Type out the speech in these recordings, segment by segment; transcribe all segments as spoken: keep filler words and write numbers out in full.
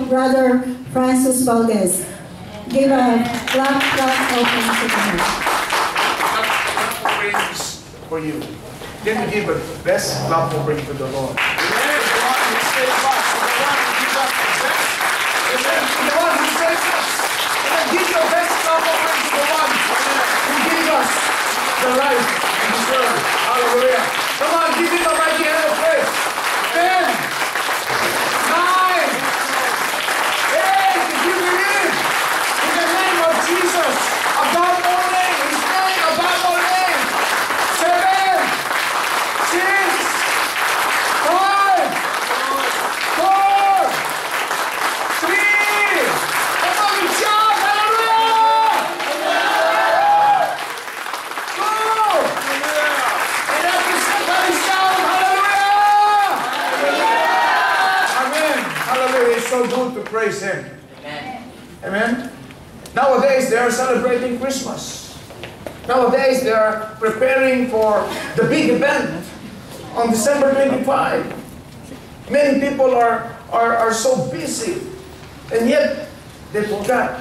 Brother Francis Valdez. Give a clap, clap, open to him. Praise for you. Can we give a best clap offering to the Lord? Amen. The one who saves us, the one who gives us the best. Amen. The one who saves us. Amen. Give your best clap offering to the one who gives us the life and the word. Hallelujah. Come on, give him a mighty hand of praise. Ten, nine, eight, if you believe in the name of Jesus, above all names, his name above all names. Seven, six, five, four, three, come on, we shout, hallelujah! Two, and after somebody shout, hallelujah! Amen. Hallelujah. It's so good to praise Him. Amen. Amen. Nowadays, they are celebrating Christmas. Nowadays, they are preparing for the big event on December twenty-fifth. Many people are, are, are so busy, and yet they forgot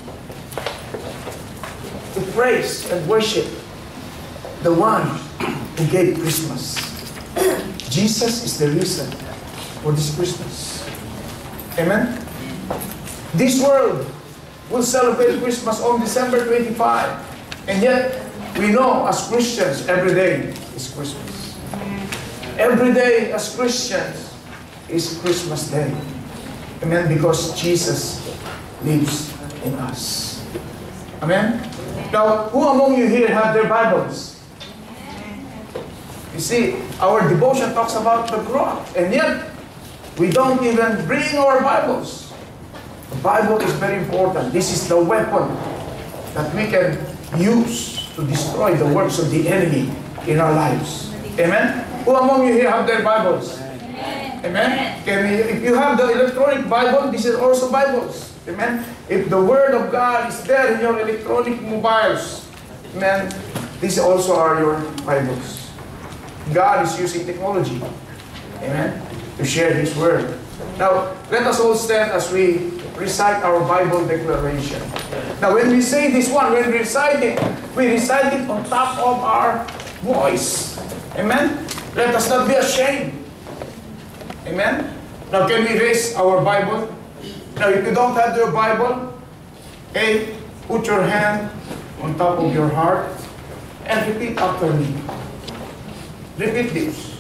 to praise and worship the one who gave Christmas. Jesus is the reason for this Christmas. Amen? This world will celebrate Christmas on December twenty-fifth. And yet, we know as Christians, every day is Christmas. Every day as Christians is Christmas Day. Amen? Because Jesus lives in us. Amen? Now, who among you here have their Bibles? You see, our devotion talks about the cross. And yet, we don't even bring our Bibles. The Bible is very important. This is the weapon that we can use to destroy the works of the enemy in our lives. Amen? Who among you here have their Bibles? Amen? Amen? Can we, if you have the electronic Bible, this is also Bibles. Amen? If the Word of God is there in your electronic mobiles, amen, these also are your Bibles. God is using technology, amen, to share His Word. Now, let us all stand as we recite our Bible declaration. Now, when we say this one, when we recite it, we recite it on top of our voice. Amen? Let us not be ashamed. Amen? Now, can we raise our Bible? Now, if you don't have your Bible, okay, put your hand on top of your heart and repeat after me. Repeat this.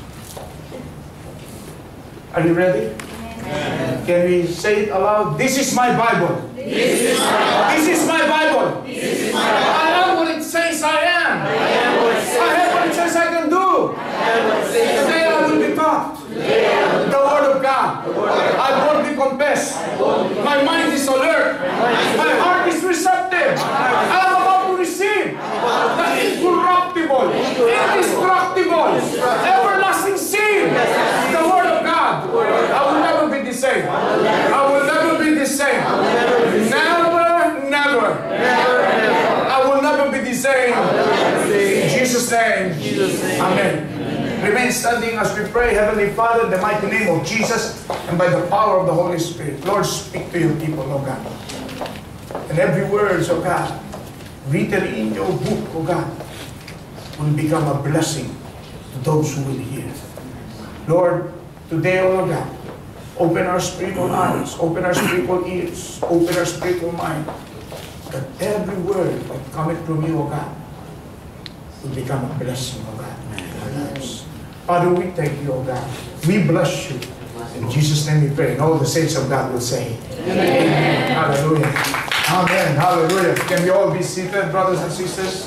Are you ready? Amen. Can we say it aloud? This is my Bible. This is my Bible. This is my Bible. This is my Bible. I am what it says I am. I am what it says I have what it says I can do. I am what it says Today I will be taught Today I will be the Word of God. The Word of God. I boldly confess. My mind is alert. My heart is receptive. I am about to receive the incorruptible, indestructible, everlasting seed, the Word of God. I will never be the same. I will never be the same. Never, never. I will never be the same. In Jesus' name. Amen. Remain standing as we pray. Heavenly Father, in the mighty name of Jesus and by the power of the Holy Spirit, Lord, speak to your people, oh God. And every word, oh God, written in your book, oh God, will become a blessing to those who will hear. Lord, today, oh God, open our spiritual eyes, open our spiritual ears, open our spiritual mind, that every word that cometh from you, oh God, will become a blessing, oh God, in our lives. Father, we thank you, oh God. We bless you. In Jesus' name we pray. And all the saints of God will say, Amen. Amen. Hallelujah. Amen. Hallelujah. Can we all be seated, brothers and sisters?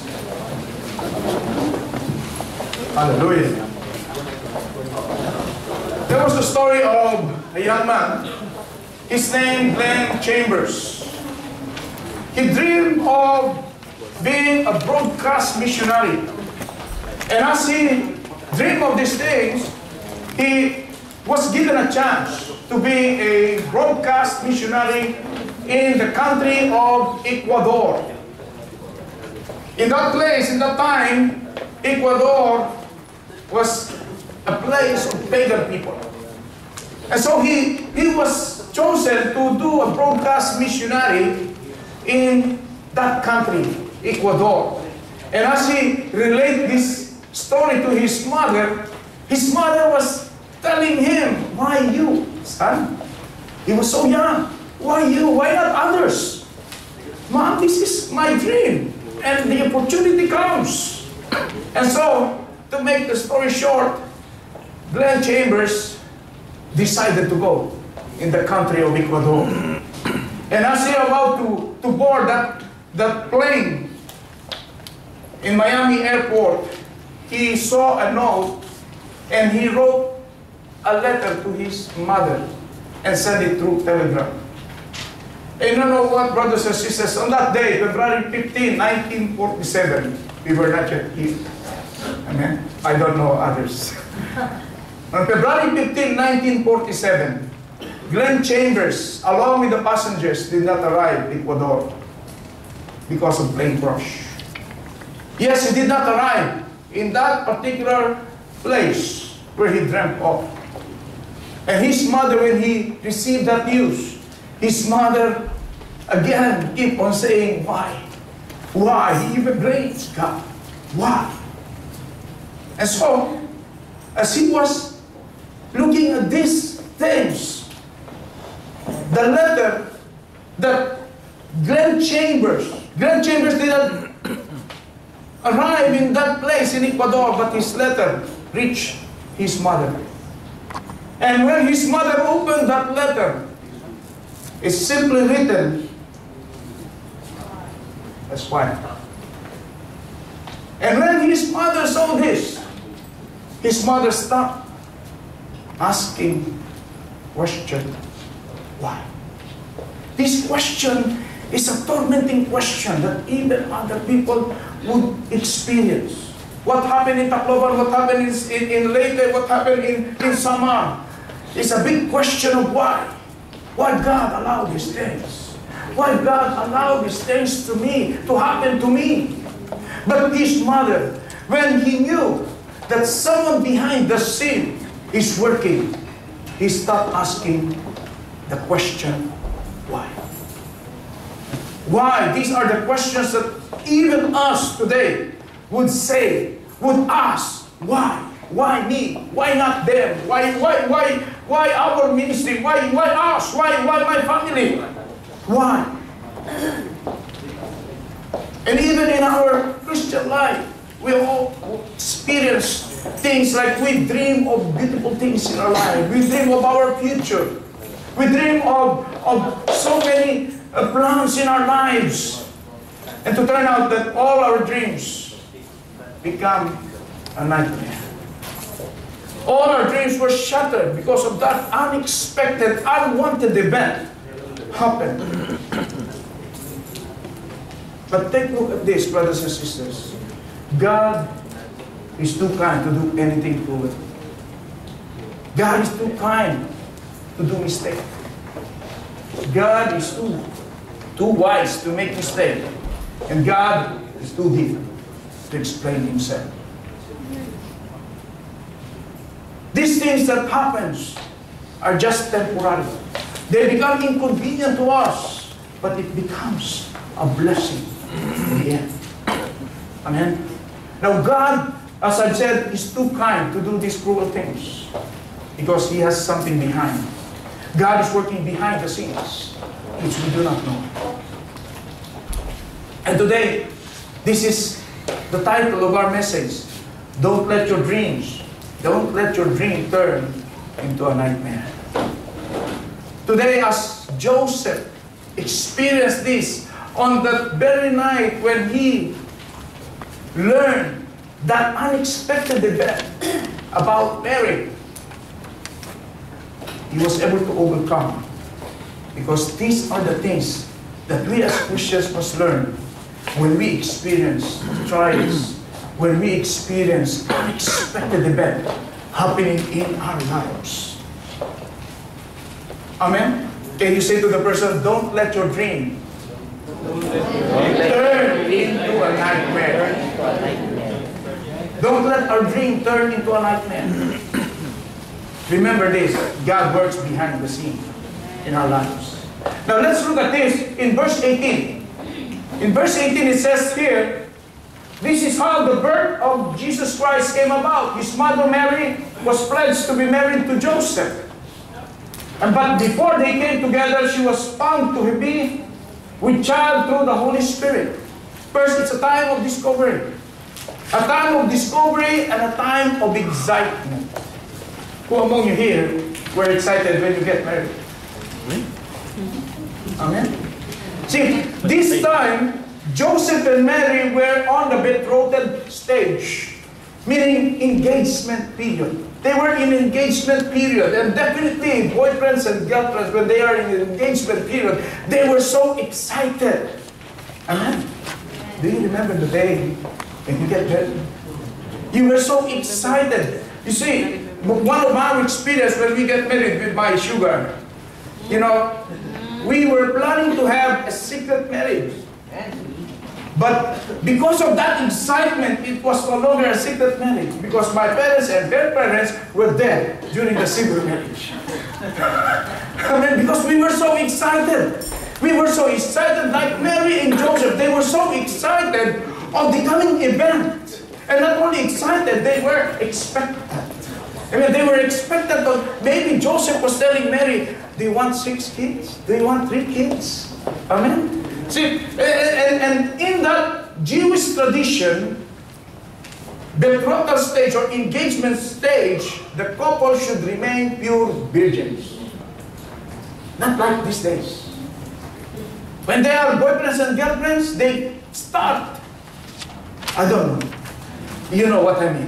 Hallelujah. There was the story of a young man. His name, Glenn Chambers. He dreamed of being a broadcast missionary. And as he dreamed of these things, he was given a chance to be a broadcast missionary in the country of Ecuador. In that place, in that time, Ecuador was a place of pagan people. And so he, he was chosen to do a broadcast missionary in that country, Ecuador. And as he related this story to his mother, his mother was telling him, why you, son? He was so young. Why you? Why not others? Mom, this is my dream. And the opportunity comes. And so, to make the story short, Glenn Chambers decided to go in the country of Ecuador. And as he about to, to board that, that plane in Miami airport, he saw a note and he wrote a letter to his mother and sent it through telegram. And you know what, brothers and sisters, on that day, February fifteenth, nineteen forty-seven, we were not yet here. Amen? I don't know others. On February fifteenth, nineteen forty-seven, Glenn Chambers, along with the passengers, did not arrive in Ecuador because of plane crash. Yes, he did not arrive in that particular place where he dreamt of. And his mother, when he received that news, his mother again kept on saying, why? Why? He even prays God. Why? And so, as he was looking at these things, the letter that Glenn Chambers, Glenn Chambers did not arrive in that place in Ecuador, but his letter reached his mother. And when his mother opened that letter, it's simply written as why. And when his mother saw this, his mother stopped asking question, why? This question is a tormenting question that even other people would experience. What happened in Tacloban, what happened in, in, in Leyte, what happened in, in Samar, is a big question of why. Why God allowed these things? Why God allowed these things to me, to happen to me? But his mother, when he knew that someone behind the scene is working, he stopped asking the question, why? Why? These are the questions that even us today would say, would ask, why? Why me? Why not them? Why, why, why, why our ministry? Why, why us? Why, why my family? Why? And even in our Christian life, we all experience things like we dream of beautiful things in our life. We dream of our future. We dream of, of so many uh, plans in our lives. And to turn out that all our dreams become a nightmare. All our dreams were shattered because of that unexpected, unwanted event happened. But take a look at this, brothers and sisters. God is too kind to do anything foolish. God is too kind to do mistake. God is too, too wise to make mistake. And God is too deep to explain himself. These things that happens are just temporary. They become inconvenient to us, but it becomes a blessing in the end. Amen? Now God, as I said, is too kind to do these cruel things because He has something behind. God is working behind the scenes, which we do not know. And today, this is the title of our message. Don't let your dreams, don't let your dream turn into a nightmare. Today, as Joseph experienced this on that very night when he learned that unexpected event about Mary, he was able to overcome. Because these are the things that we as Christians must learn when we experience trials, when we experience unexpected event happening in our lives. Amen? Can you say to the person, don't let your dream turn into a nightmare. Don't let our dream turn into a nightmare. Remember this, God works behind the scene. in our lives. Now let's look at this in verse eighteen. In verse eighteen it says here, this is how the birth of Jesus Christ came about. His mother Mary was pledged to be married to Joseph. And but before they came together, she was found to be with child through the Holy Spirit. First, it's a time of discovery. A time of discovery and a time of excitement. Who among you here were excited when you get married? Amen? See, this time, Joseph and Mary were on the betrothed stage, meaning engagement period. They were in engagement period, and definitely boyfriends and girlfriends, when they are in engagement period, they were so excited. Amen? Do you remember the day when you get married? You were so excited. You see, one of our experience when we get married with my sugar, you know, we were planning to have a secret marriage. But because of that excitement, it was no longer a secret marriage. Because my parents and their parents were there during the secret marriage. I mean, because we were so excited. We were so excited, like Mary and Joseph. They were so excited of the coming event. And not only excited, they were expectant. I mean, they were expectant of, maybe Joseph was telling Mary, do you want six kids? Do you want three kids? Amen? See, and, and in that Jewish tradition, betrothal stage or engagement stage, the couple should remain pure virgins. Not like these days. When they are boyfriends and girlfriends, they start. I don't know. You know what I mean.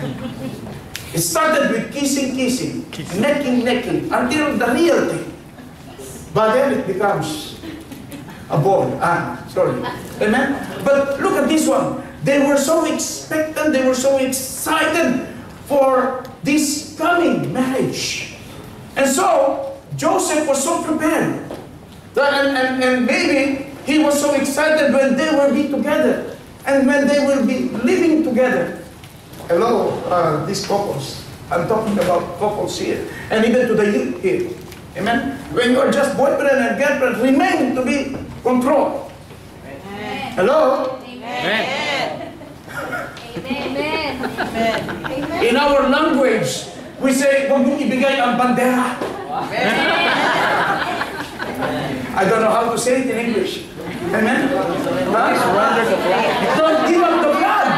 It started with kissing, kissing, kissing. necking, necking, until the real thing. But then it becomes a ball. Ah, sorry. Amen? But look at this one. They were so expectant, they were so excited for this coming marriage. And so, Joseph was so prepared. And, and, and maybe he was so excited when they will be together. And when they will be living together. Hello, uh, these couples. I'm talking about couples here. And even to the youth here. Amen? When you are just boyfriend and girlfriend, remain to be controlled. Amen. Hello? Amen. Amen. Amen. In our language, we say, huwag mong ibigay ang bandera. I don't know how to say it in English. Amen? Huh? Surrender the flag. Don't give up the flag.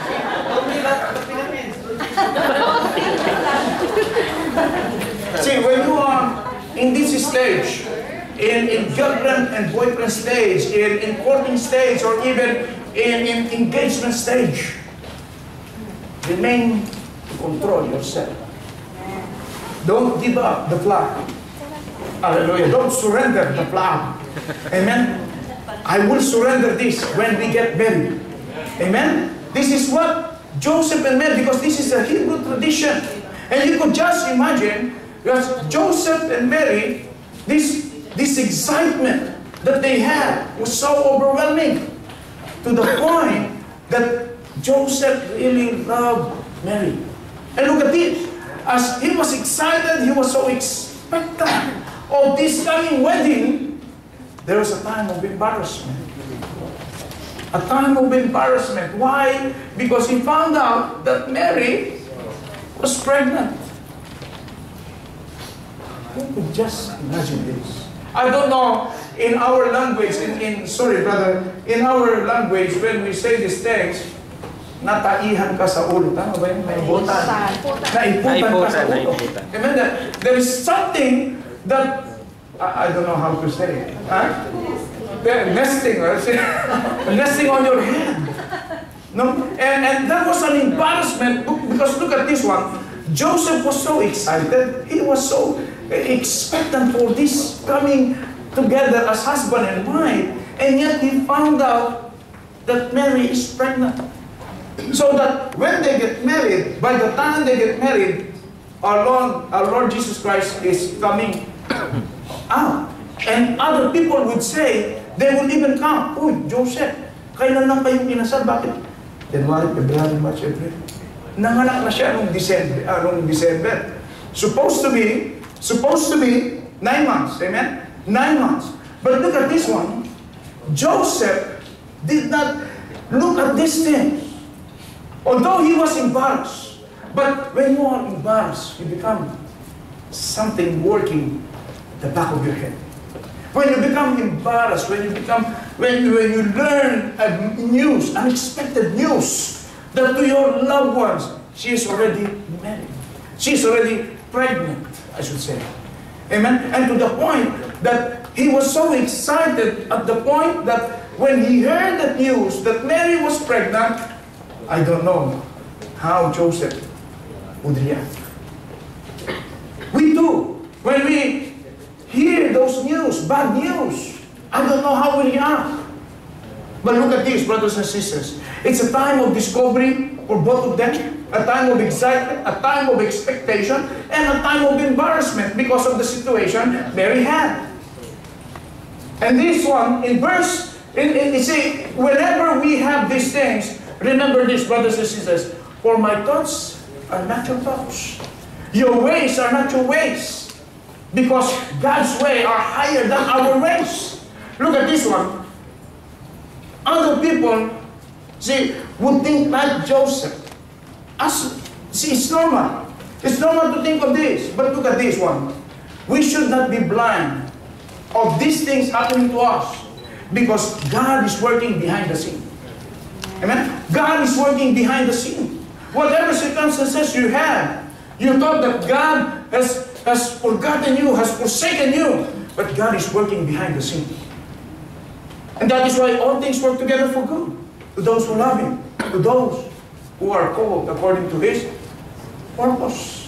See, when you are in this stage, in, in girlfriend and boyfriend stage, in, in courting stage, or even in, in engagement stage, remain to control yourself. Don't give up the flag. Hallelujah. Don't surrender the flag. Amen. I will surrender this when we get married. Amen. This is what Joseph and Mary, because this is a Hebrew tradition. And you could just imagine, because Joseph and Mary, this, this excitement that they had was so overwhelming to the point that Joseph really loved Mary. And look at this. As he was excited, he was so expectant of this coming wedding, there was a time of embarrassment. A time of embarrassment. Why? Because he found out that Mary was pregnant. Who could just imagine this? I don't know, in our language, in, in sorry brother, in our language, when we say these things, nataihan ka sa ulo. Tama ba yun? Naiputan. Naiputan ka sa ulo. Amen? There is something that, I, I don't know how to say it. Huh? Nesting, nesting on your hand. No? And, and that was an embarrassment, because look at this one. Joseph was so excited. He was so expectant for this coming together as husband and wife. And yet he found out that Mary is pregnant. So that when they get married, by the time they get married, our Lord, our Lord Jesus Christ is coming out. And other people would say, they would even come, uy, Joseph, kailan lang kayong inasal? Bakit? January, February, March, April. Nanganak na siya nung December. Uh, nung December. Supposed to be, supposed to be, Nine months, amen? Nine months. But look at this one. Joseph did not look at this thing. Although he was embarrassed. But when you are embarrassed, you become something working at the back of your head. When you become embarrassed, when you become, when you, when you learn a news, unexpected news, that to your loved ones, she is already married. She is already pregnant, I should say. Amen? And to the point that he was so excited at the point that when he heard the news that Mary was pregnant, I don't know how Joseph would react. We do. When we hear those news, bad news, I don't know how we react. But look at this, brothers and sisters. It's a time of discovery for both of them. A time of excitement, a time of expectation, and a time of embarrassment because of the situation Mary had. And this one, in verse, in, in, you see, whenever we have these things, remember this, brothers and sisters, for my thoughts are not your thoughts. Your ways are not your ways. Because God's way are higher than our ways. Look at this one. Other people, see, would think like Joseph. As, see, it's normal. It's normal to think of this. But look at this one. We should not be blind of these things happening to us. Because God is working behind the scene. Amen? God is working behind the scene. Whatever circumstances you have, you thought that God has, has forgotten you, has forsaken you. But God is working behind the scene. And that is why all things work together for good. To those who love Him. To those who are called according to His purpose.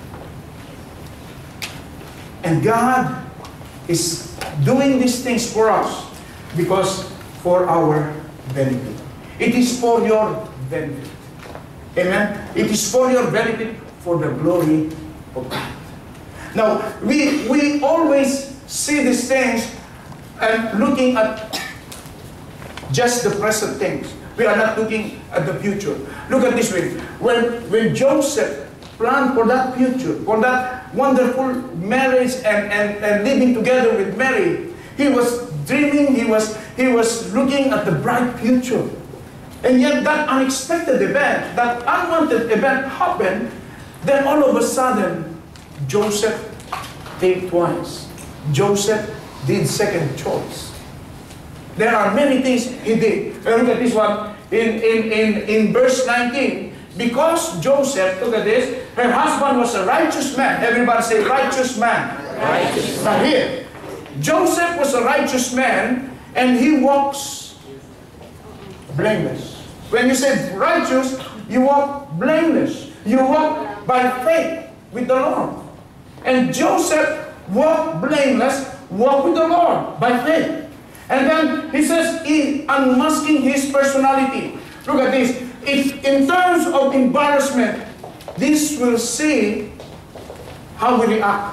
And God is doing these things for us because for our benefit. It is for your benefit. Amen? It is for your benefit, for the glory of God. Now, we, we always see these things and looking at just the present things. We are not looking at the future. Look at this way. When, when Joseph planned for that future, for that wonderful marriage and, and, and living together with Mary, he was dreaming, he was, he was looking at the bright future. And yet that unexpected event, that unwanted event happened, then all of a sudden, Joseph think twice. Joseph did second choice. There are many things he did. And look at this one in, in, in, in verse nineteen. Because Joseph, look at this, her husband was a righteous man. Everybody say righteous man. Righteous. Now here, Joseph was a righteous man and he walks blameless. When you say righteous, you walk blameless. You walk by faith with the Lord. And Joseph walked blameless, walked with the Lord by faith. And then he says, in unmasking his personality. Look at this. If in terms of embarrassment, this will see how we react.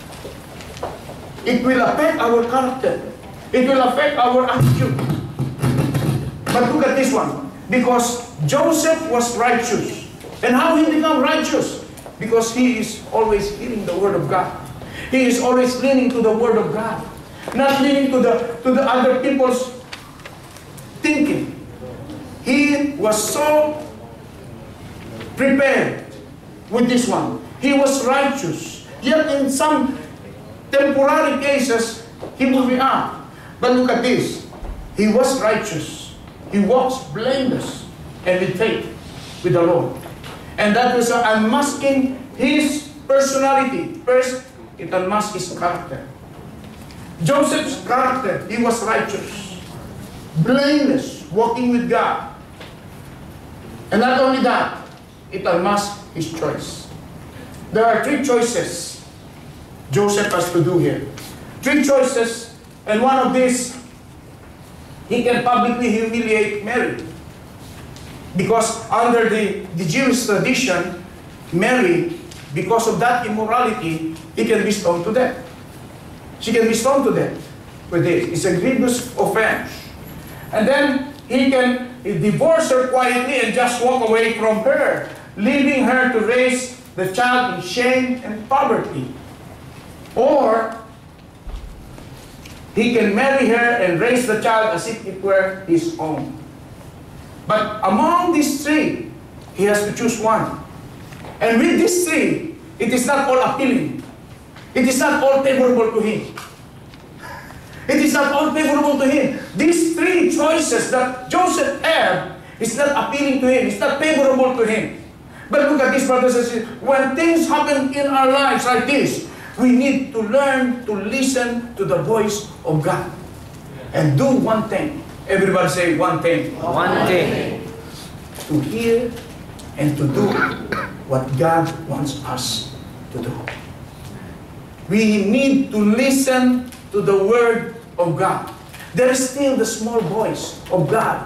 It will affect our character. It will affect our attitude. But look at this one. Because Joseph was righteous. And how he become righteous? Because he is always hearing the Word of God. He is always leaning to the Word of God. Not leaning to the, to the other people's thinking. He was so prepared with this one. He was righteous. Yet in some temporary cases, he will react. But look at this. He was righteous. He walks blameless and with faith with the Lord. And that was unmasking his personality. First, it unmasked his character. Joseph's character, he was righteous, blameless, walking with God. And not only that, it unmasked his choice. There are three choices Joseph has to do here. Three choices, and one of these, he can publicly humiliate Mary. Because under the, the Jewish tradition, Mary, because of that immorality, he can be stoned to death. She can be stoned to death with this. It's a grievous offense. And then he can divorce her quietly and just walk away from her, leaving her to raise the child in shame and poverty. Or he can marry her and raise the child as if it were his own. But among these three, he has to choose one. And with these three, it is not all appealing. It is not all favorable to him. It is not all favorable to him. These three choices that Joseph had is not appealing to him. It's not favorable to him. But look at this, brothers and sisters. When things happen in our lives like this, we need to learn to listen to the voice of God. And do one thing. Everybody say one thing. One thing. To hear and to do what God wants us to do. We need to listen to the word of God. There is still the small voice of God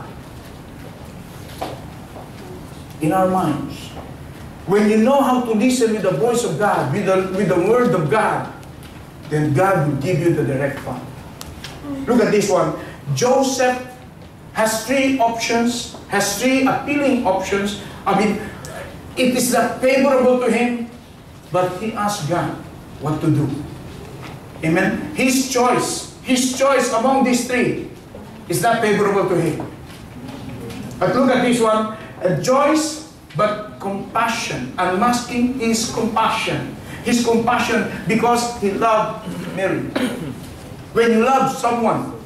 in our minds. When you know how to listen with the voice of God, with the, with the word of God, then God will give you the direct path. Look at this one. Joseph has three options, has three appealing options. I mean, it is not favorable to him, but he asked God what to do. Amen? His choice, his choice among these three is not favorable to him. But look at this one. A choice, but compassion. Unmasking his compassion. His compassion because he loved Mary. When you love someone,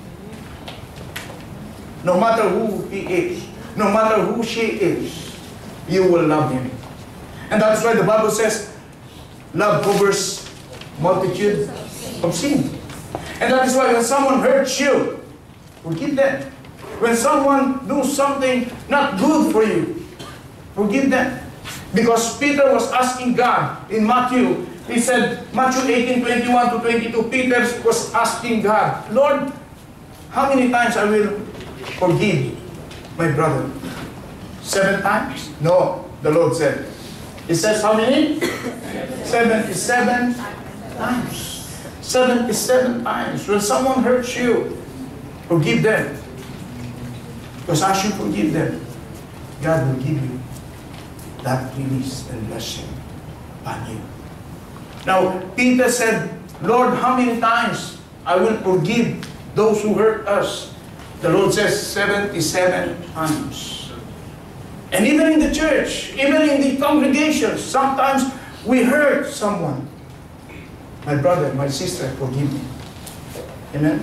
no matter who he is, no matter who she is, you will love him. And that's why the Bible says, love covers multitude of sin. And that is why when someone hurts you, forgive them. When someone does something not good for you, forgive them. Because Peter was asking God in Matthew, he said, Matthew eighteen, twenty-one to twenty-two, Peter was asking God, Lord, how many times I will forgive my brother? Seven times? No, the Lord said. He says how many? Seventy-seven times. Seventy-seven times. When someone hurts you, forgive them. Because as you forgive them, God will give you that release and blessing upon you. Now, Peter said, Lord, how many times I will forgive those who hurt us? The Lord says seventy-seven times. And even in the church, even in the congregation, sometimes we hurt someone. My brother, my sister, forgive me. Amen?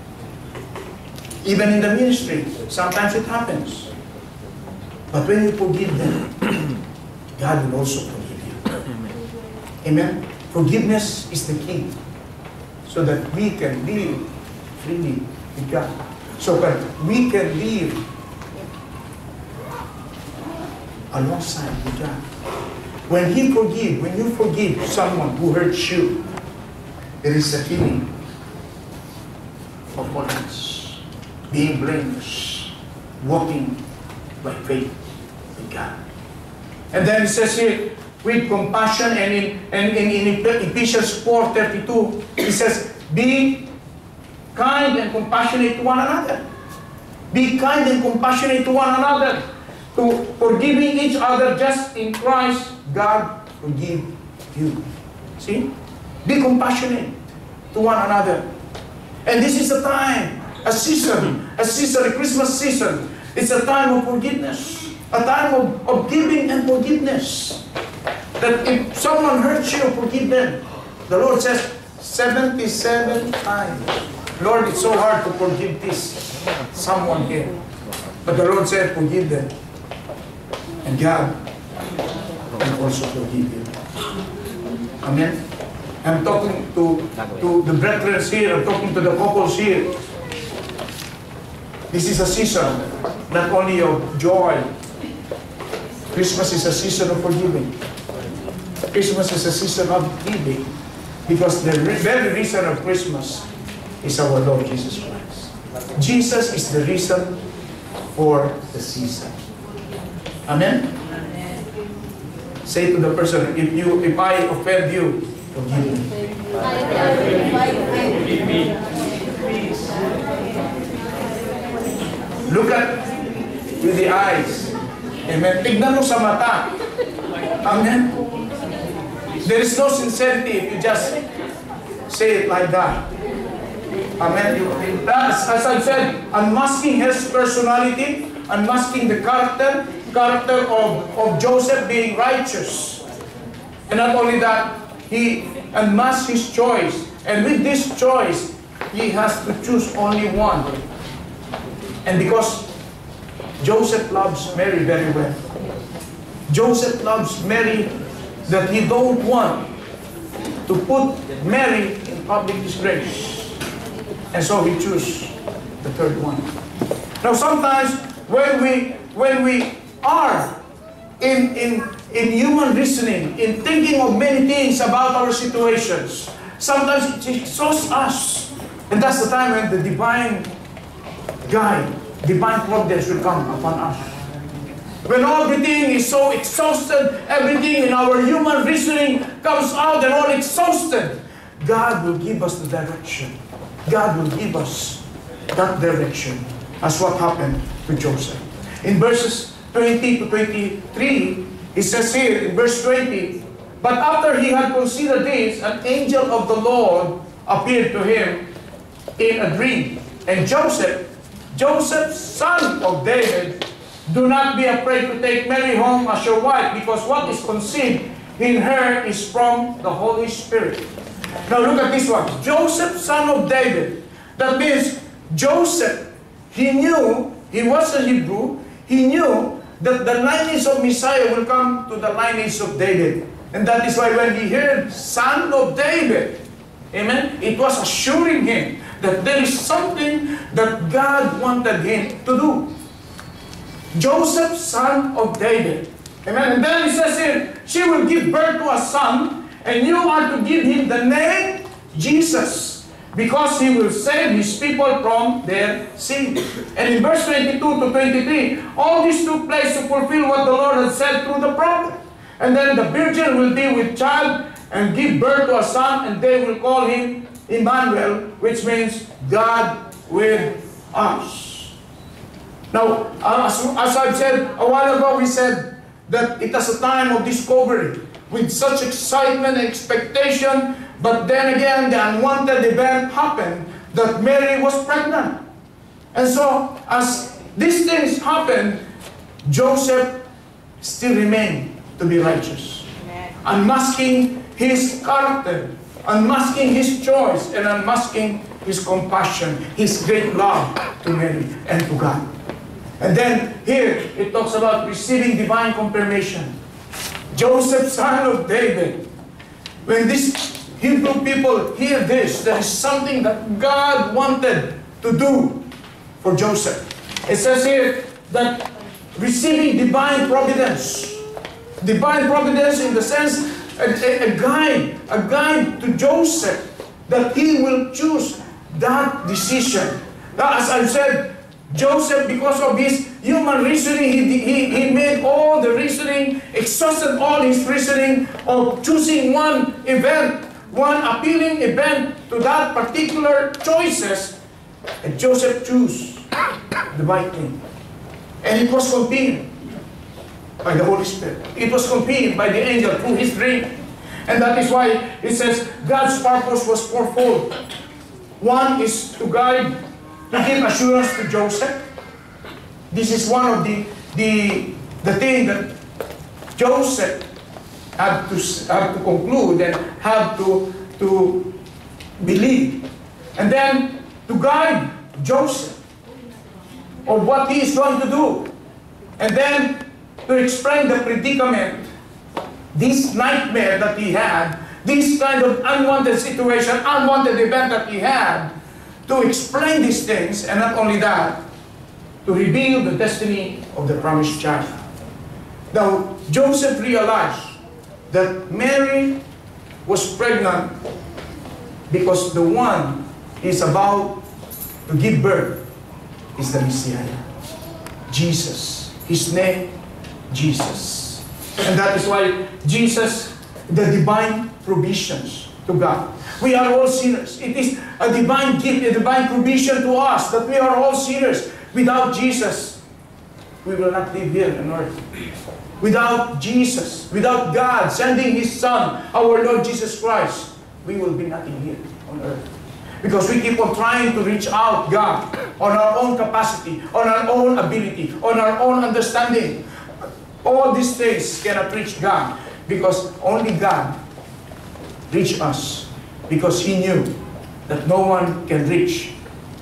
Even in the ministry, sometimes it happens. But when you forgive them, God will also forgive you. Amen? Forgiveness is the key so that we can live freely with God. So that we can live alongside with God. When He forgive, when you forgive someone who hurts you, there is a feeling of holiness, being blameless, walking by faith with God. And then it says here, with compassion, and in, and in, in Ephesians four thirty-two, it says, be kind and compassionate to one another. Be kind and compassionate to one another. To forgiving each other just in Christ, God forgive you. See? Be compassionate to one another. And this is a time, a season, a season, a Christmas season. It's a time of forgiveness. A time of, of giving and forgiveness. That if someone hurts you, forgive them. The Lord says seventy-seven times. Lord, it's so hard to forgive this someone here. But the Lord said, forgive them. And God will also forgive you. Amen? I'm talking to, to the brethren here. I'm talking to the couples here. This is a season not only of joy. Christmas is a season of forgiving. Christmas is a season of giving. Because the very reason of Christmas is our Lord Jesus Christ. Jesus is the reason for the season. Amen? Say to the person, if you, if I offend you, forgive me. Look at with the eyes. Amen. Tignan mo sa mata. Amen. There is no sincerity if you just say it like that. Amen. You- That's, as I said, unmasking his personality, unmasking the character, character of, of Joseph being righteous. And not only that, he unmasked his choice. And with this choice, he has to choose only one. And because Joseph loves Mary very well. Joseph loves Mary that he don't want to put Mary in public disgrace. And so he chose the third one. Now sometimes when we when we are in, in, in human reasoning, in thinking of many things about our situations, sometimes it exhausts us. And that's the time when the divine guide, divine providence will come upon us. When everything is so exhausted, everything in our human reasoning comes out and all exhausted, God will give us the direction. God will give us that direction, as what happened to Joseph. In verses twenty to twenty-three, it says here in verse twenty, but after he had considered this, an angel of the Lord appeared to him in a dream. And Joseph, Joseph, son of David, do not be afraid to take Mary home as your wife, because what is conceived in her is from the Holy Spirit. Now look at this one. Joseph, son of David. That means Joseph, he knew, he was a Hebrew, he knew that the lineage of Messiah will come to the lineage of David. And that is why when he heard son of David, amen, it was assuring him that there is something that God wanted him to do. Joseph, son of David. Amen. And then it says here, she will give birth to a son, and you are to give him the name Jesus, because he will save his people from their sin. And in verse twenty-two to twenty-three, all this took place to fulfill what the Lord had said through the prophet. And then the virgin will be with child and give birth to a son, and they will call him Emmanuel, which means God with us. Now, as, as I've said a while ago, we said that it is a time of discovery with such excitement and expectation, but then again, the unwanted event happened that Mary was pregnant. And so, as these things happened, Joseph still remained to be righteous. Amen. Unmasking his character, unmasking his choice, and unmasking his compassion, his great love to Mary and to God. And then here, it talks about receiving divine confirmation. Joseph, son of David. When these Hebrew people hear this, there is something that God wanted to do for Joseph. It says here that receiving divine providence. Divine providence in the sense, a, a, a guide, a guide to Joseph, that he will choose that decision. Now, as I've said, Joseph, because of his human reasoning, he, he, he made all the reasoning, exhausted all his reasoning of choosing one event, one appealing event to that particular choices. And Joseph chose the right thing. And it was confirmed by the Holy Spirit. It was confirmed by the angel through his dream. And that is why it says God's purpose was fourfold. One is to guide, to give assurance to Joseph. This is one of the the the thing that Joseph had to have to conclude and have to to believe, and then to guide Joseph of what he is going to do, and then to explain the predicament, this nightmare that he had, this kind of unwanted situation, unwanted event that he had, to explain these things, and not only that, to reveal the destiny of the promised child. Now, Joseph realized that Mary was pregnant because the one he is about to give birth is the Messiah, Jesus. His name, Jesus. And that is why Jesus, the divine provisions to God. We are all sinners. It is a divine gift, a divine provision to us that we are all sinners. Without Jesus, we will not live here on earth. Without Jesus, without God sending His Son, our Lord Jesus Christ, we will be nothing here on earth. Because we keep on trying to reach out God on our own capacity, on our own ability, on our own understanding. All these things cannot reach God because only God reached us, because He knew that no one can reach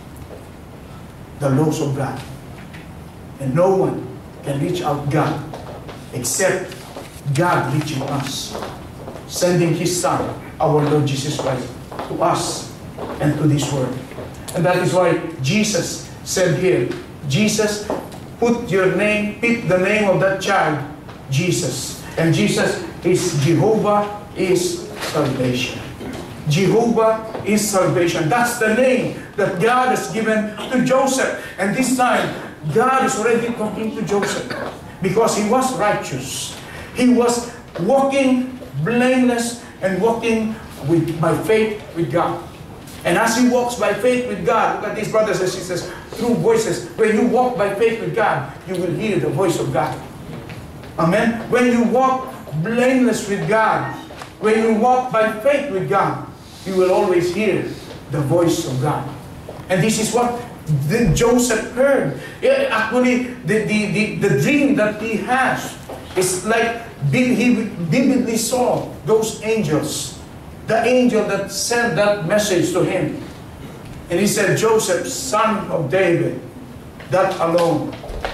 the laws of God. And no one can reach out God except God reaching us, sending His Son, our Lord Jesus Christ, to us and to this world. And that is why Jesus said here, Jesus, put your name, pick the name of that child, Jesus. And Jesus is Jehovah is salvation. Jehovah is salvation. That's the name that God has given to Joseph. And this time, God is already talking to Joseph because he was righteous. He was walking blameless and walking with, by faith with God. And as he walks by faith with God, look at these brothers and sisters, through voices. When you walk by faith with God, you will hear the voice of God. Amen? When you walk blameless with God, when you walk by faith with God, you will always hear the voice of God. And this is what the Joseph heard. Yeah, actually, the, the, the, the dream that he has is like he vividly saw those angels. The angel that sent that message to him. And he said, Joseph, son of David, that alone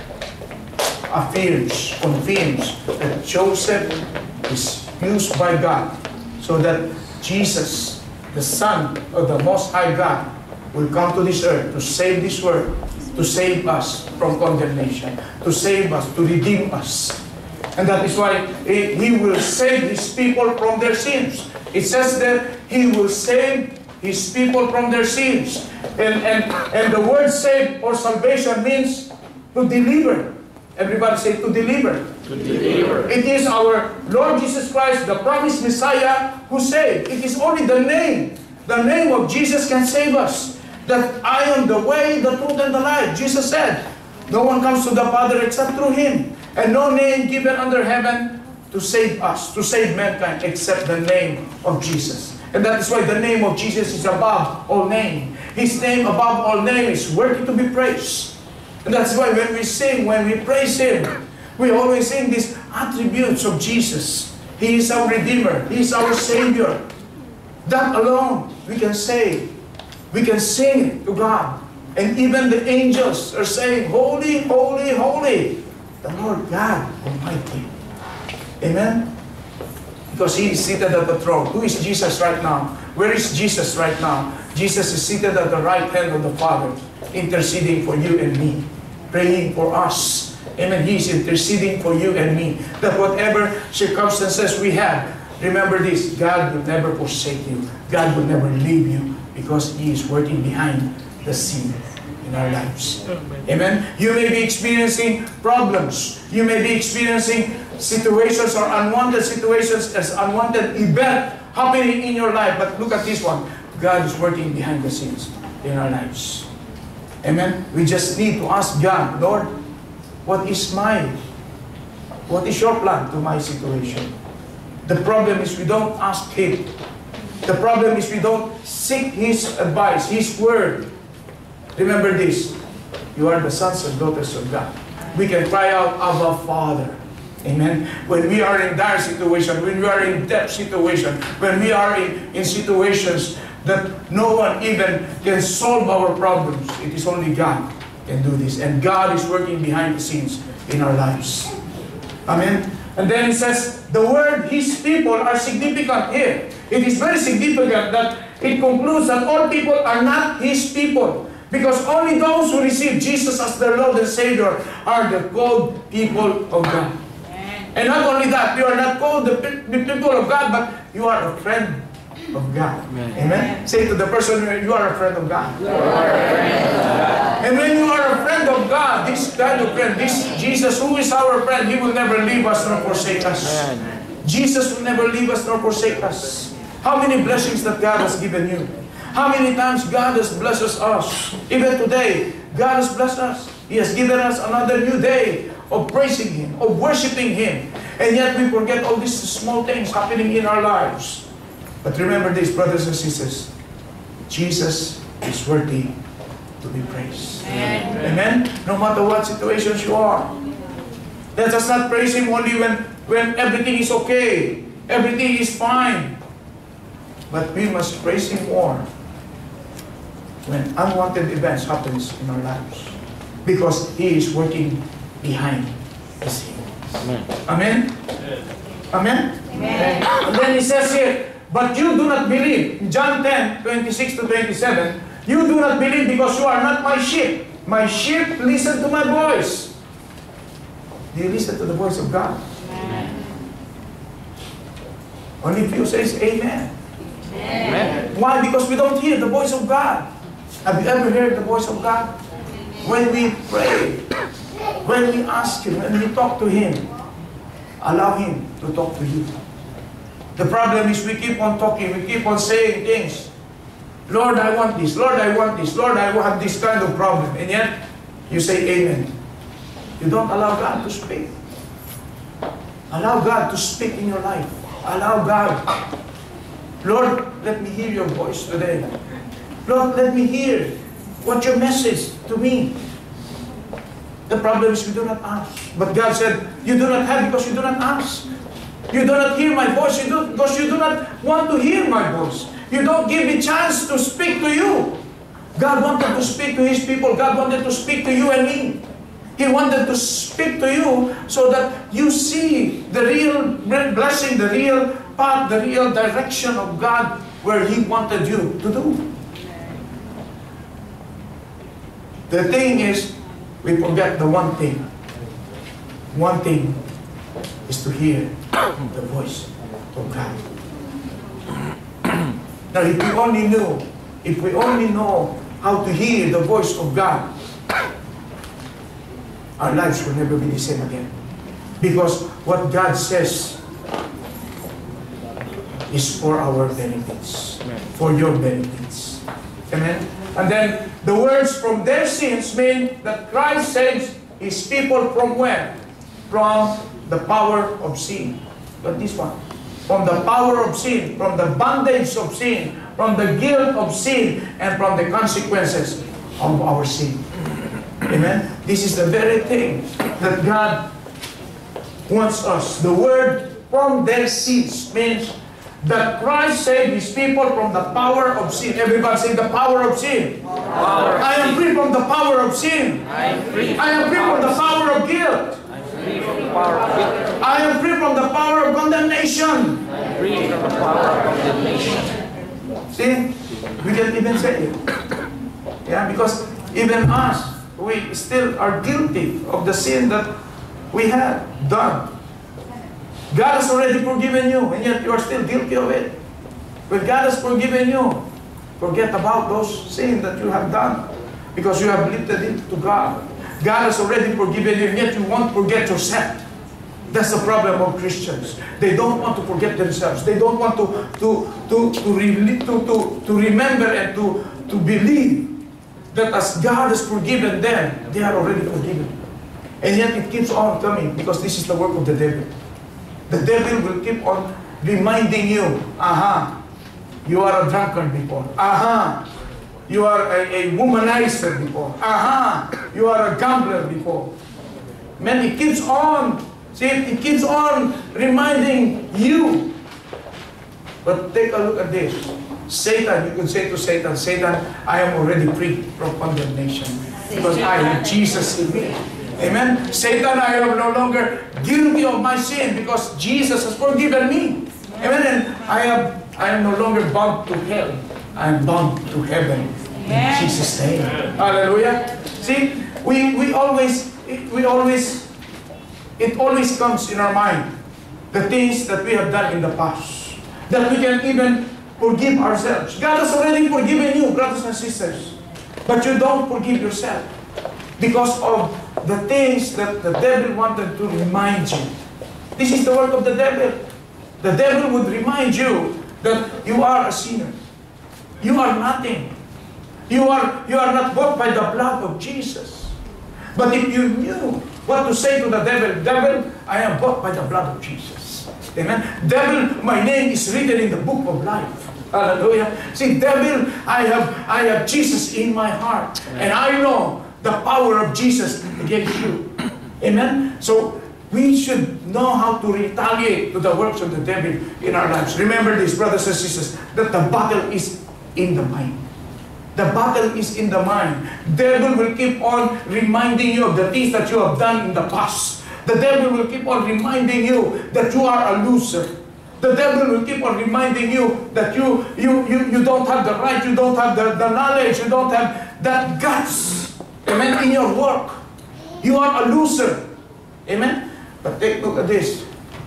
affirms, confirms that Joseph is used by God so that Jesus, the Son of the Most High God, will come to this earth to save this world, to save us from condemnation, to save us, to redeem us. And that is why He will save His people from their sins. It says that He will save His people from their sins. And, and, and the word save or salvation means to deliver. Everybody say to deliver. To deliver. It is our Lord Jesus Christ, the promised Messiah, who saved. It is only the name. The name of Jesus can save us. That I am the way, the truth, and the life. Jesus said, no one comes to the Father except through Him. And no name given under heaven to save us, to save mankind, except the name of Jesus. And that is why the name of Jesus is above all name. His name above all name is worthy to be praised. And that's why when we sing, when we praise Him, we always sing these attributes of Jesus. He is our Redeemer. He is our Savior. That alone we can say. We can sing to God. And even the angels are saying, holy, holy, holy, the Lord God Almighty. Amen? Because He is seated at the throne. Who is Jesus right now? Where is Jesus right now? Jesus is seated at the right hand of the Father, interceding for you and me, praying for us. Amen. He is interceding for you and me. That whatever circumstances we have, remember this, God will never forsake you. God will never leave you because He is working behind the scene in our lives. Amen. You may be experiencing problems. You may be experiencing situations or unwanted situations as unwanted event happening in your life. But look at this one. God is working behind the scenes in our lives. Amen. We just need to ask God, Lord, what is my, what is your plan to my situation? The problem is we don't ask Him. The problem is we don't seek His advice, His word. Remember this, you are the sons and daughters of God. We can cry out, Abba, Father. Amen. When we are in dire situation, when we are in depth situation, when we are in, in situations that no one even can solve our problems, it is only God can do this. And God is working behind the scenes in our lives. Amen. And then it says, the word His people are significant here. It is very significant that it concludes that all people are not His people. Because only those who receive Jesus as their Lord and Savior are the called people of God. And not only that, you are not called the, the people of God, but you are a friend of God. Amen. Amen. Say to the person, you are a friend of God. You are a friend of God. And when you are a friend of God, this kind of friend, this Jesus who is our friend, He will never leave us nor forsake us. Amen. Jesus will never leave us nor forsake us. How many blessings that God has given you? How many times God has blessed us? Even today, God has blessed us. He has given us another new day of praising Him, of worshiping Him. And yet we forget all these small things happening in our lives. But remember this, brothers and sisters. Jesus is worthy to be praised. Amen. Amen? No matter what situations you are. Let us not praise Him only when, when everything is okay, everything is fine. But we must praise Him more when unwanted events happens in our lives. Because He is working behind the scenes. Amen. Amen? Amen? Amen. And then He says here, but you do not believe. In John ten, twenty-six to twenty-seven, you do not believe because you are not my sheep. My sheep listen to my voice. Do you listen to the voice of God? Amen. Only few says amen. Amen. Why? Because we don't hear the voice of God. Have you ever heard the voice of God? When we pray, when we ask Him, when we talk to Him, allow Him to talk to you. The problem is we keep on talking, we keep on saying things. Lord, I want this. Lord, I want this. Lord, I have this kind of problem. And yet, you say amen. You don't allow God to speak. Allow God to speak in your life. Allow God. Lord, let me hear your voice today. Lord, let me hear what's your message to me. The problem is we do not ask. But God said, you do not have because you do not ask. You do not hear my voice you do, because you do not want to hear my voice. You don't give me chance to speak to you. God wanted to speak to His people. God wanted to speak to you and me. He wanted to speak to you so that you see the real blessing, the real path, the real direction of God where He wanted you to do. The thing is, we forget the one thing. One thing is to hear the voice of God. Now, if we only knew, if we only know how to hear the voice of God, our lives will never be the same again. Because what God says is for our benefits, for your benefits. Amen? And then the words from their sins mean that Christ saves His people from where? From the power of sin. But this one, from the power of sin, from the bondage of sin, from the guilt of sin, and from the consequences of our sin. Amen? This is the very thing that God wants us. The word from their sins means that Christ saved His people from the power of sin. Everybody say the power of sin. Power of I am sin. free from the power of sin. I am free. I am free from the power of guilt. I'm free from the power of guilt. I am free from the power of condemnation. I'm free from the power of condemnation. See, we can even say it. Yeah, because even us, we still are guilty of the sin that we have done. God has already forgiven you, and yet you are still guilty of it. When God has forgiven you, forget about those sins that you have done, because you have lifted it to God. God has already forgiven you, and yet you won't forget yourself. That's the problem of Christians. They don't want to forget themselves. They don't want to to to to, re to, to, to remember and to, to believe that as God has forgiven them, they are already forgiven. And yet it keeps on coming, because this is the work of the devil. The devil will keep on reminding you, aha, you are a drunkard before. Aha, you are a, a womanizer before. Aha, you are a gambler before. Man, it keeps on, see, it keeps on reminding you. But take a look at this. Satan, you could say to Satan, Satan, I am already free from condemnation because I have Jesus in me. Amen? Satan, I am no longer guilty of my sin because Jesus has forgiven me. Amen? And I am, I am no longer bound to hell. I am bound to heaven. In Jesus' name. Hallelujah. See, we, we always, we always, it always comes in our mind, the things that we have done in the past, that we can even forgive ourselves. God has already forgiven you, brothers and sisters, but you don't forgive yourself because of the things that the devil wanted to remind you. This is the work of the devil. The devil would remind you that you are a sinner. You are nothing. You are, you are not bought by the blood of Jesus. But if you knew what to say to the devil, devil, I am bought by the blood of Jesus. Amen. Devil, my name is written in the book of life. Hallelujah. See, devil, I have, I have Jesus in my heart. And I know the power of Jesus against you. Amen? So, we should know how to retaliate to the works of the devil in our lives. Remember this, brothers and sisters, that the battle is in the mind. The battle is in the mind. Devil will keep on reminding you of the things that you have done in the past. The devil will keep on reminding you that you are a loser. The devil will keep on reminding you that you, you, you, you don't have the right, you don't have the, the knowledge, you don't have that guts. Amen? In your work. You are a loser. Amen? But take a look at this.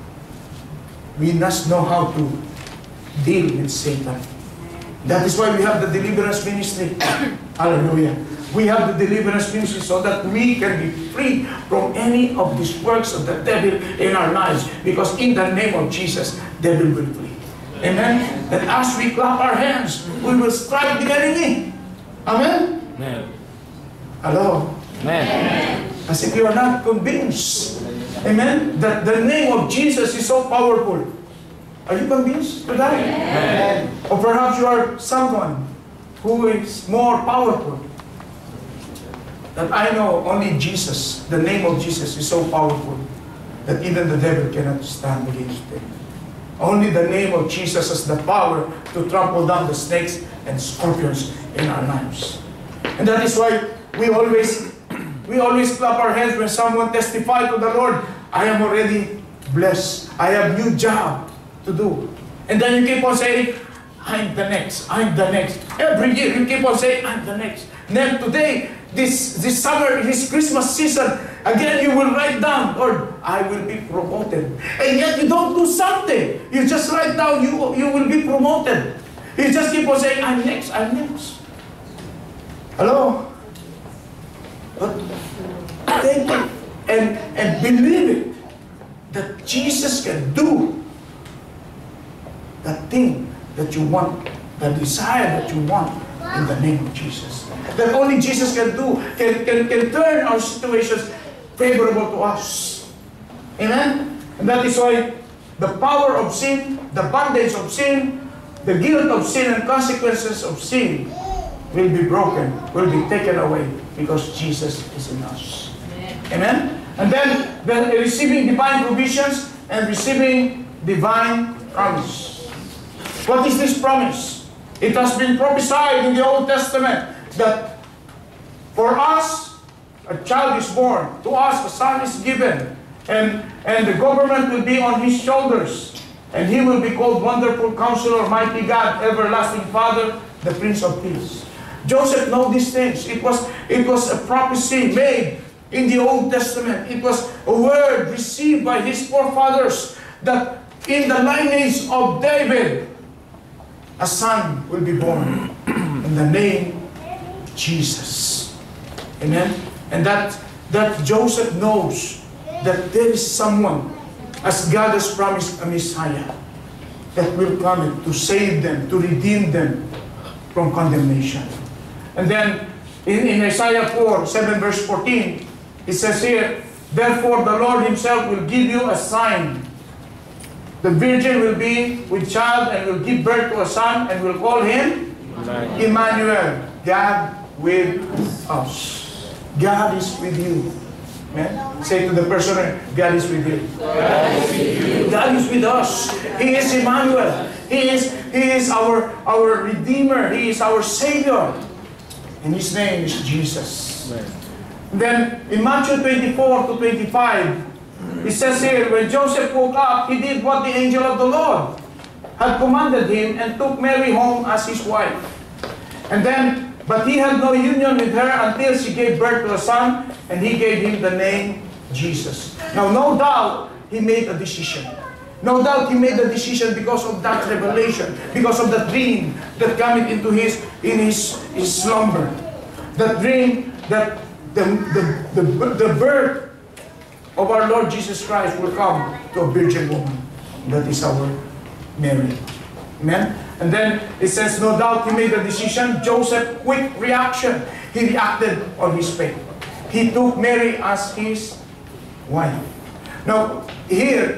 We must know how to deal with Satan. That is why we have the deliverance ministry. Hallelujah. We have the deliverance ministry so that we can be free from any of these works of the devil in our lives. Because in the name of Jesus, devil will flee. Amen? That as we clap our hands, we will strike the enemy. Amen? Amen. Hello? Amen. As if you are not convinced. Amen? That the name of Jesus is so powerful. Are you convinced to that? Amen. Or perhaps you are someone who is more powerful. That I know only Jesus, the name of Jesus is so powerful that even the devil cannot stand against it. Only the name of Jesus has the power to trample down the snakes and scorpions in our lives. And that is why we always we always clap our hands when someone testifies to the Lord. I am already blessed. I have new job to do. And then you keep on saying, I'm the next, I'm the next. Every year you keep on saying, I'm the next. Then today, this, this summer, this Christmas season, again you will write down, Lord, I will be promoted. And yet you don't do something. You just write down, you, you will be promoted. You just keep on saying, I'm next, I'm next. Hello? But take it and, and believe it that Jesus can do that thing that you want, the desire that you want in the name of Jesus. That only Jesus can do, can, can, can turn our situations favorable to us. Amen? And that is why the power of sin, the bondage of sin, the guilt of sin and consequences of sin will be broken, will be taken away because Jesus is in us. Amen? And then, then receiving divine provisions and receiving divine promise. What is this promise? It has been prophesied in the Old Testament that for us, a child is born. To us, a son is given. And, and the government will be on his shoulders. And he will be called Wonderful Counselor, Mighty God, Everlasting Father, the Prince of Peace. Joseph knows these things. It was, it was a prophecy made in the Old Testament. It was a word received by his forefathers that in the lineage of David, a son will be born in the name Jesus. Amen? And that, that Joseph knows that there is someone, as God has promised, a Messiah that will come to save them, to redeem them from condemnation. And then in, in Isaiah four, seven verse fourteen, it says here, therefore the Lord himself will give you a sign. The virgin will be with child and will give birth to a son and will call him Emmanuel. Emmanuel, God with us. God is with you. Amen? Say to the person, God is with you. God is with you. God is with us. He is Emmanuel. He is, he is our, our Redeemer. He is our Savior. And His name is Jesus. Amen. Then in Matthew twenty-four to twenty-five, it says here, when Joseph woke up, he did what the angel of the Lord had commanded him and took Mary home as his wife. And then, but he had no union with her until she gave birth to a son, and he gave him the name Jesus. Now, no doubt, he made a decision. No doubt he made a decision because of that revelation, because of the dream that came into his, in his, his slumber. The dream that the, the, the, the birth of our Lord Jesus Christ will come to a virgin woman. That is our Mary. Amen? And then it says, no doubt he made a decision. Joseph, quick reaction. He reacted on his faith. He took Mary as his wife. Now, here,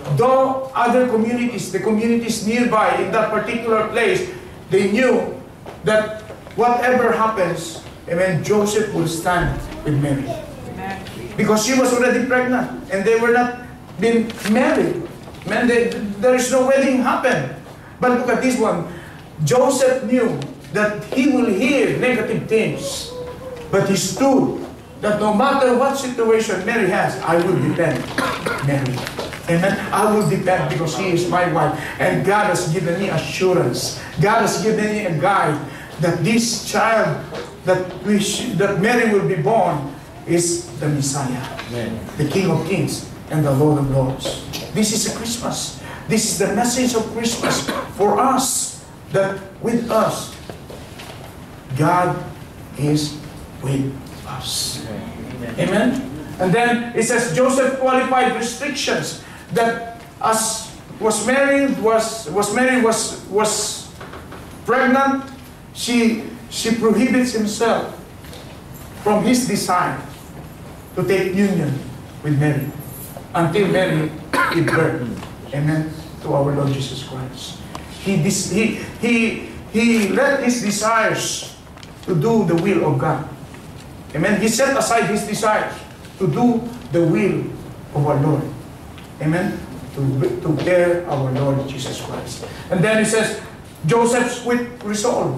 though other communities, the communities nearby in that particular place, they knew that whatever happens, amen, Joseph will stand with Mary. Because she was already pregnant and they were not been married. Man, they, there is no wedding happen. But look at this one. Joseph knew that he will hear negative things, but he stood that no matter what situation Mary has, I will depend Mary. Amen. I will depend because he is my wife. And God has given me assurance. God has given me a guide that this child that we sh that Mary will be born is the Messiah. Amen. The King of Kings and the Lord of Lords. This is a Christmas. This is the message of Christmas for us, that with us, God is with us. Amen. Amen. And then it says Joseph qualified restrictions that as was married was was Mary was was pregnant, she she prohibits himself from his desire to take union with Mary until Mary gave birth. Amen. To our Lord Jesus Christ. He he he he let his desires to do the will of God. Amen. He set aside his desires to do the will of our Lord. Amen. To, to bear our Lord Jesus Christ. And then he says, Joseph's quick resolve.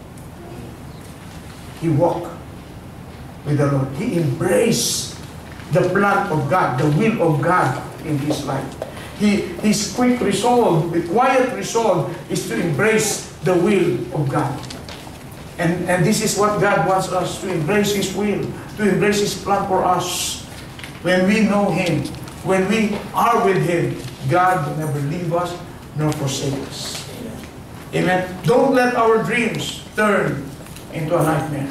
He walked with the Lord. He embraced the plan of God, the will of God in his life. He, his quick resolve, the quiet resolve is to embrace the will of God. And, and this is what God wants us, to embrace His will, to embrace His plan for us. When we know Him, when we are with Him, God will never leave us nor forsake us. Amen. Don't let our dreams turn into a nightmare.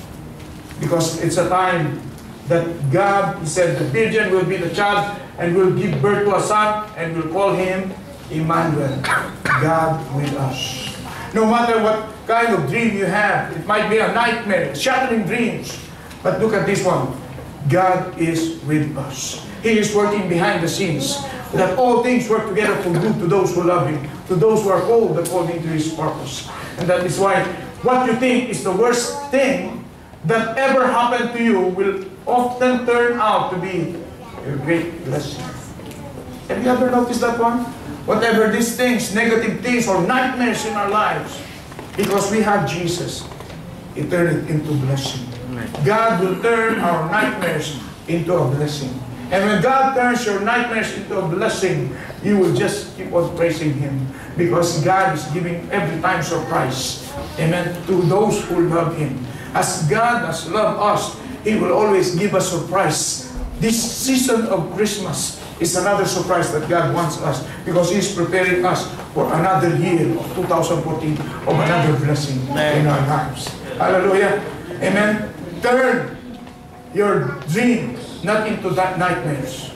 Because it's a time that God, He said, the virgin will be the child and will give birth to a son and will call him Emmanuel, God with us. No matter what kind of dream you have, it might be a nightmare, shattering dreams. But look at this one. God is with us. He is working behind the scenes, that all things work together for good to those who love Him, to those who are called according to His purpose. And that is why what you think is the worst thing that ever happened to you will often turn out to be a great blessing. Have you ever noticed that one? Whatever these things, negative things or nightmares in our lives, because we have Jesus, He turned it into blessing. God will turn our nightmares into a blessing. And when God turns your nightmares into a blessing, you will just keep on praising Him, because God is giving every time surprise. Amen. To those who love Him. As God has loved us, He will always give us surprise. This season of Christmas is another surprise that God wants us, because He is preparing us for another year of two thousand fourteen, of another blessing in our lives. Hallelujah. Amen. Turn your dreams not into that nightmares.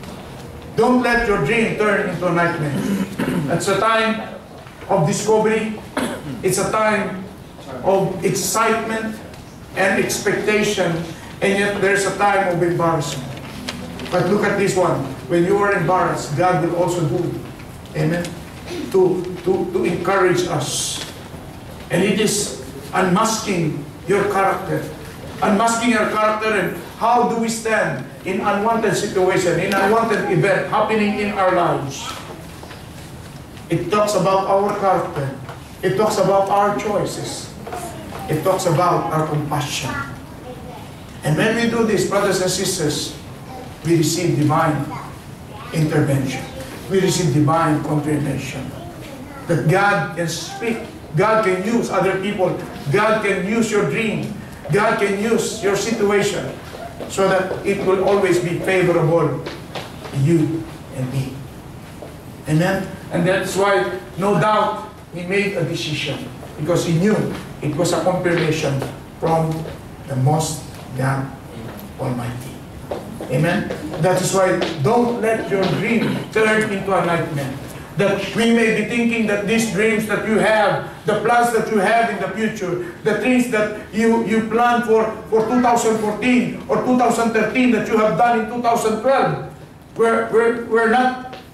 Don't let your dream turn into a nightmare. It's a time of discovery. It's a time of excitement and expectation, and yet there's a time of embarrassment. But look at this one. When you are embarrassed, God will also do, amen, to, to, to encourage us. And it is unmasking your character. Unmasking your character, and how do we stand in unwanted situation, in unwanted event happening in our lives. It talks about our character. It talks about our choices. It talks about our compassion. And when we do this, brothers and sisters, we receive divine intervention. We receive divine confirmation. That God can speak. God can use other people. God can use your dream. God can use your situation so that it will always be favorable to you and me. Amen? And that's why, no doubt, He made a decision, because He knew it was a confirmation from the Most God Almighty. Amen? That is why, don't let your dream turn into a nightmare. That we may be thinking that these dreams that you have, the plans that you have in the future, the things that you, you plan for, for two thousand fourteen or two thousand thirteen that you have done in two thousand twelve, were, were, were not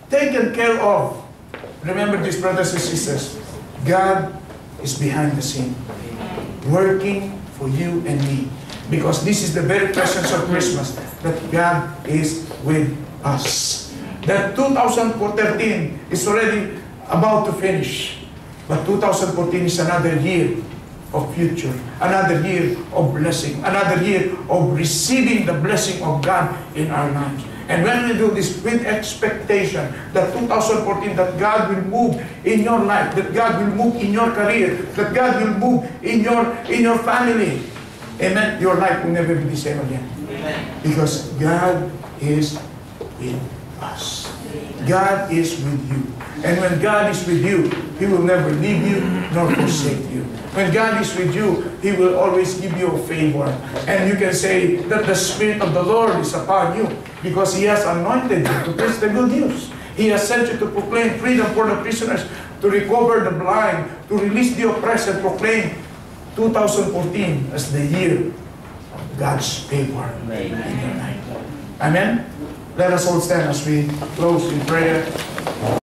taken care of. Remember this, brothers and sisters. God is behind the scene, working for you and me. Because this is the very presence of Christmas, that God is with us. That two thousand thirteen is already about to finish. But two thousand fourteen is another year of future, another year of blessing, another year of receiving the blessing of God in our lives. And when we do this with expectation that two thousand fourteen, that God will move in your life, that God will move in your career, that God will move in your in your family, amen, your life will never be the same again. Amen. Because God is with us. God is with you. And when God is with you, He will never leave you nor forsake you. When God is with you, He will always give you a favor. And you can say that the Spirit of the Lord is upon you because He has anointed you to preach the good news. He has sent you to proclaim freedom for the prisoners, to recover the blind, to release the oppressed, and proclaim two thousand fourteen as the year of God's favor in your life. Amen? Let us all stand as we close in prayer.